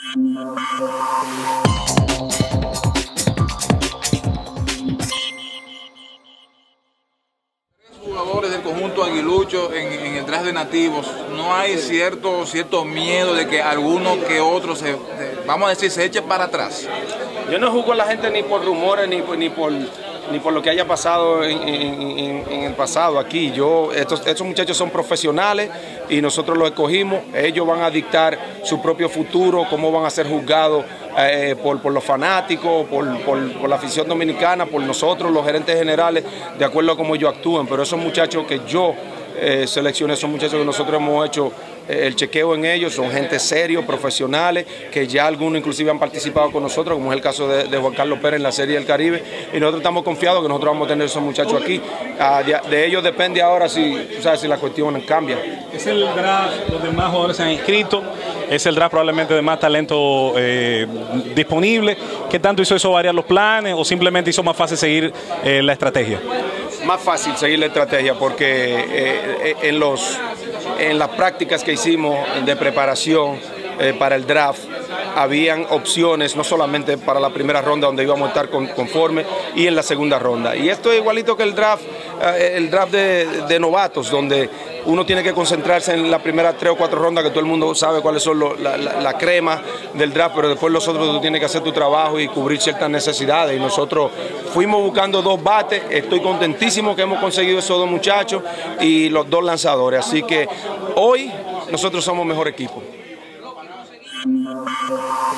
Jugadores del conjunto aguilucho en el draft de nativos, ¿no hay cierto miedo de que alguno que otro vamos a decir, se eche para atrás? Yo no juzgo a la gente ni por rumores ni por lo que haya pasado en el pasado aquí. Estos muchachos son profesionales y nosotros los escogimos. Ellos van a dictar su propio futuro, cómo van a ser juzgados por los fanáticos, por la afición dominicana, por nosotros, los gerentes generales, de acuerdo a cómo ellos actúan. Pero esos muchachos que yo seleccioné, son muchachos que nosotros hemos hecho el chequeo en ellos, son gente serios, profesionales, que ya algunos inclusive han participado con nosotros, como es el caso de Juan Carlos Pérez en la Serie del Caribe, y nosotros estamos confiados que nosotros vamos a tener esos muchachos aquí. De ellos depende ahora si la cuestión cambia. Es el draft donde más jugadores se han inscrito, es el draft probablemente de más talento disponible. ¿Qué tanto hizo eso variar los planes o simplemente hizo más fácil seguir la estrategia? Más fácil seguir la estrategia porque en las prácticas que hicimos de preparación para el draft habían opciones no solamente para la primera ronda donde íbamos a estar conforme y en la segunda ronda. Y esto es igualito que el draft de novatos, donde uno tiene que concentrarse en las primeras 3 o 4 rondas, que todo el mundo sabe cuáles son la crema del draft, pero después los otros tú tienes que hacer tu trabajo y cubrir ciertas necesidades. Y nosotros fuimos buscando 2 bates, estoy contentísimo que hemos conseguido esos 2 muchachos y los 2 lanzadores. Así que hoy nosotros somos mejor equipo.